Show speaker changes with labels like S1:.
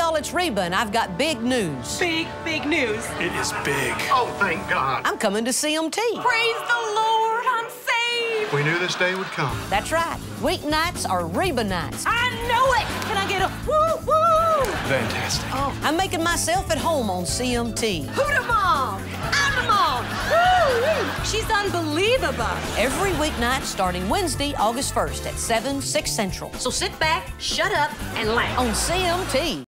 S1: y'all, it's Reba, and I've got big news.
S2: Big news.
S3: It is big.
S4: Oh, thank God.
S1: I'm coming to CMT.
S2: Praise the Lord, I'm saved.
S4: We knew this day would come.
S1: That's right. Weeknights are Reba nights.
S2: I know it. Can I get a woo-woo?
S3: Fantastic.
S1: Oh, I'm making myself at home on CMT.
S2: Who the mom? I'm the mom. Woo! She's unbelievable.
S1: Every weeknight starting Wednesday, August 1st at 7, 6 Central.
S2: So sit back, shut up, and laugh.
S1: On CMT.